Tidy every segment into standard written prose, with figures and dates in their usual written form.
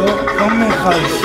No me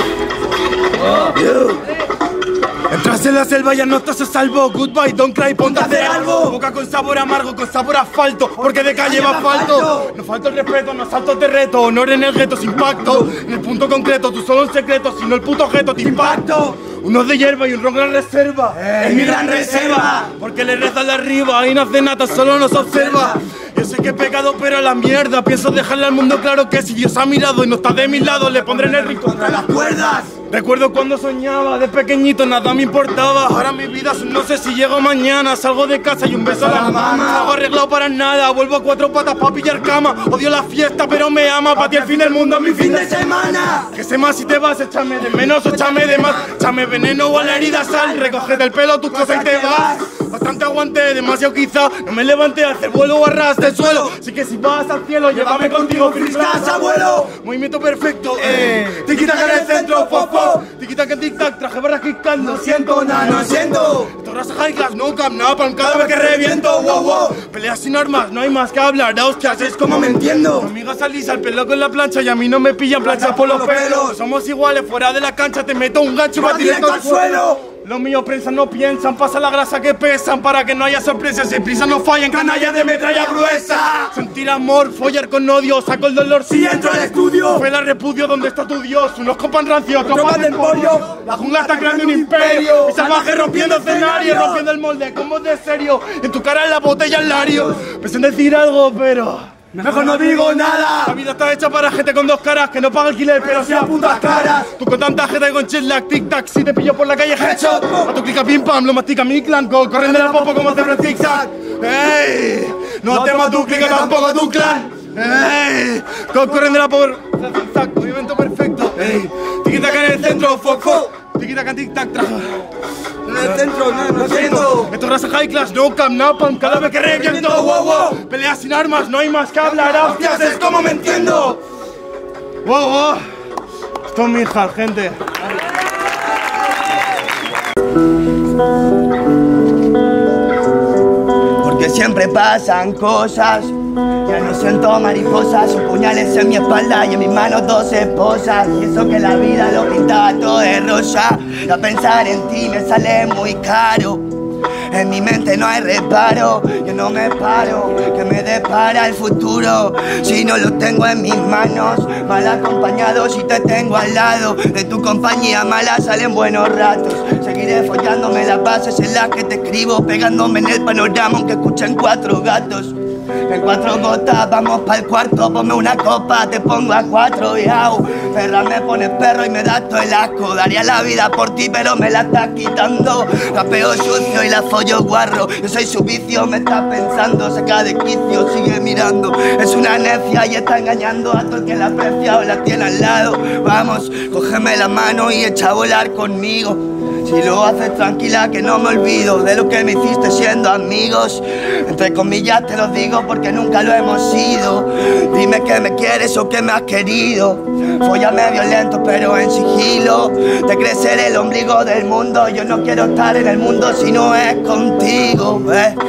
entras en la selva, ya no estás a salvo. Goodbye, don't cry, ponte a hacer algo. Boca con sabor amargo, con sabor a asfalto, porque de calle va asfalto. No falta el respeto, no saltos de reto. Honor en el gueto, sin pacto. En el punto concreto, tú solo un secreto, sino el puto objeto te impacto. Unos de hierba y un ron gran reserva. Es mi gran reserva. Porque le rezan de arriba y no hace nada, solo nos observa. Yo sé que he pecado, pero la mierda. Pienso dejarle al mundo claro que si Dios ha mirado y no está de mi lado, le pondré en el rincón contra las cuerdas. Recuerdo cuando soñaba, de pequeñito nada me importaba. Ahora mi vida, no sé si llego mañana. Salgo de casa y un beso a la mamá. Hago arreglado para nada, vuelvo a cuatro patas pa' pillar cama. Odio la fiesta, pero me ama. Pa' ti el fin del mundo es mi fin de semana. Que sé más si te vas, échame de menos o échame de más. Échame veneno o a la herida sal. Recógete el pelo, tus cosas y te vas. Bastante aguanté, demasiado quizá. No me levanté a hacer vuelo o arras del suelo. Así que si vas al cielo, llévame contigo, friscas, abuelo. Movimiento perfecto, Tiquita que en el centro, fofo. Tiquita que en tic-tac, traje barras kick-tac. No siento nada, no siento. Esto raza high class, no cap, nada, pan cada vez que reviento, wow, wow. Peleas sin armas, no hay más que hablar. Da hostias, es como me entiendo. Mi amiga salís al pelo con la plancha y a mí no me pillan planchas por los pelos. Somos iguales, fuera de la cancha te meto un gancho y va directo al suelo. Los míos prensan, no piensan, pasa la grasa que pesan para que no haya sorpresas. Si prisa no fallan, canallas de metralla gruesa. Sentir amor, follar con odio, saco el dolor si entro al estudio. Fue la repudio, ¿dónde está tu Dios? Unos compas rancios, tropas del pollo. La jungla está creando un imperio. Y salvaje rompiendo escenarios, rompiendo el molde, como de serio. En tu cara en la botella el lario. Pensé en decir algo, pero mejor no digo nada. La vida está hecha para gente con dos caras que no paga alquiler, pero sí a putas caras. Tú con tanta gente con jet lag, tic tac, si te pillo por la calle headshot. A tu clica pim pam, lo mastica mi clan, corren de la popo como hacer el zigzag. Ey, no temas tu clica, tampoco tu clan. Ey, corren de la popo, zigzag, movimiento perfecto. Ey, tiquita que en el centro, foco. Tiquita que tic tac, traja. En el centro, no siento. Esto es raza high class, no cap, napalm, cada vez que reviento, wow, wow. Peleas sin armas, no hay más que hablar, hostias, es como me entiendo. Wow, wow. Esto es mi hija, gente. Porque siempre pasan cosas. Ya no siento mariposas, son puñales en mi espalda y en mis manos dos esposas. Y eso que la vida lo pintaba todo de rosa. Ya pensar en ti me sale muy caro. En mi mente no hay reparo, yo no me paro, que me depara el futuro si no lo tengo en mis manos. Mal acompañado si te tengo al lado, de tu compañía mala salen buenos ratos. Seguiré follándome las bases en las que te escribo, pegándome en el panorama aunque escuchen cuatro gatos. En cuatro gotas vamos pa'l cuarto, ponme una copa, te pongo a cuatro y au. Perra me pones perro y me das todo el asco. Daría la vida por ti pero me la estás quitando. Rapeo sucio y la follo guarro. Yo soy su vicio, me está pensando. Saca de quicio, sigue mirando. Es una necia y está engañando a todo el que la aprecia o la tiene al lado. Vamos, cógeme la mano y echa a volar conmigo. Si lo haces tranquila que no me olvido de lo que me hiciste siendo amigos. Entre comillas te lo digo porque nunca lo hemos sido. Dime que me quieres o que me has querido. Fóllame violento pero en sigilo. Te creceré el ombligo del mundo. Yo no quiero estar en el mundo si no es contigo,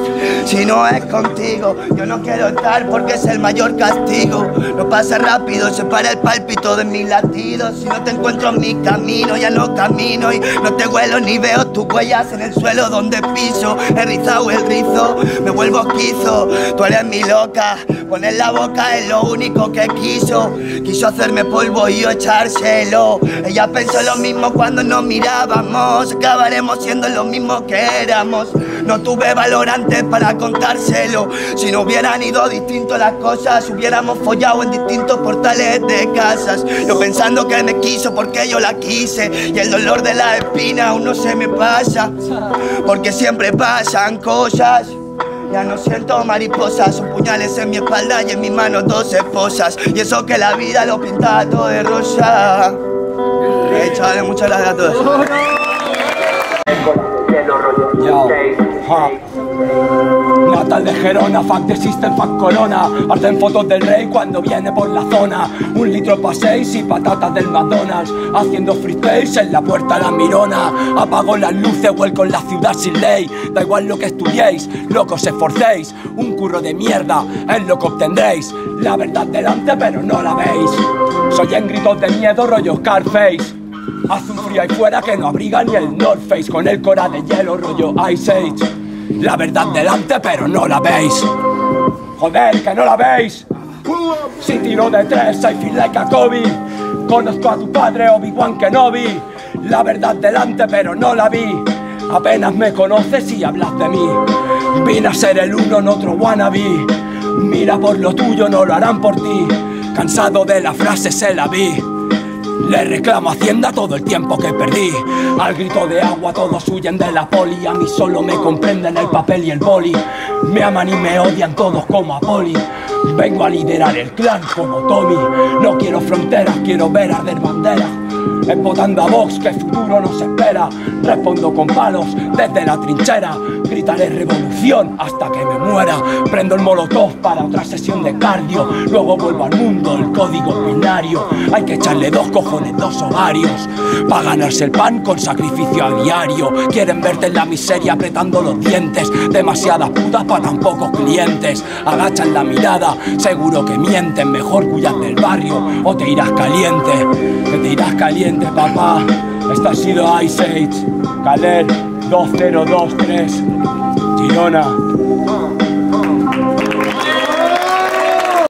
si no es contigo. Yo no quiero estar porque es el mayor castigo. No pasa rápido, se para el pálpito de mis latidos. Si no te encuentro en mi camino ya no camino y no te huelo ni veo tus huellas en el suelo donde piso. He rizado el rizo, me vuelvo quizo. Tú eres mi loca, poner la boca es lo único que quiso. Quiso hacerme polvo y yo echárselo. Ella pensó lo mismo cuando nos mirábamos. Acabaremos siendo lo mismo que éramos. No tuve valor antes para contárselo. Si no hubieran ido distinto las cosas, hubiéramos follado en distintos portales de casas. Yo pensando que me quiso porque yo la quise. Y el dolor de la espina aún no se me pasa. Porque siempre pasan cosas. Ya no siento mariposas, son puñales en mi espalda y en mis manos dos esposas. Y eso que la vida lo pintaba todo de rosa. Chavales, muchas gracias a todos. Yo. Natal de Gerona, fuck the system, fuck corona. Hacen fotos del rey cuando viene por la zona. 1 litro pa' 6 y patatas del McDonald's. Haciendo freestyles en la puerta de la Mirona. Apago las luces, vuelco en la ciudad sin ley. Da igual lo que estudiéis, lo os esforcéis. Un curro de mierda es lo que obtendréis. La verdad delante pero no la veis. Soy en gritos de miedo rollo Scarface. Hace un frío ahí fuera que no abriga ni el North Face. Con el cora de hielo rollo Ice Age. La verdad delante pero no la veis. Joder, que no la veis. Si tiro de 3 I feel like a Kobe. Conozco a tu padre Obi-Wan Kenobi. La verdad delante pero no la vi. Apenas me conoces y hablas de mí. Vine a ser el uno en otro wannabe. Mira por lo tuyo, no lo harán por ti. Cansado de la frase se la vi. Le reclamo a Hacienda todo el tiempo que perdí. Al grito de agua todos huyen de la poli. A mí solo me comprenden el papel y el boli. Me aman y me odian todos como a Poli. Vengo a liderar el clan como Tommy. No quiero fronteras, quiero ver arder banderas. Empotando a Vox, que futuro nos espera. Respondo con palos desde la trinchera. Gritaré revolución hasta que me muera. Prendo el molotov para otra sesión de cardio. Luego vuelvo al mundo, el código binario. Hay que echarle 2 cojones, 2 ovarios. Pa' ganarse el pan con sacrificio a diario. Quieren verte en la miseria apretando los dientes. Demasiadas putas para tan pocos clientes. Agachan la mirada, seguro que mienten. Mejor huyas del barrio o te irás caliente. Que te irás caliente, papá. Esto ha sido Ice Age, Caler 2023, Girona.